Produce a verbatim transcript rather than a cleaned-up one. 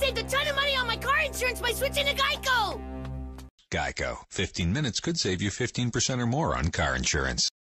saved a ton of money on my car insurance by switching to Geico. Geico. fifteen minutes could save you fifteen percent or more on car insurance.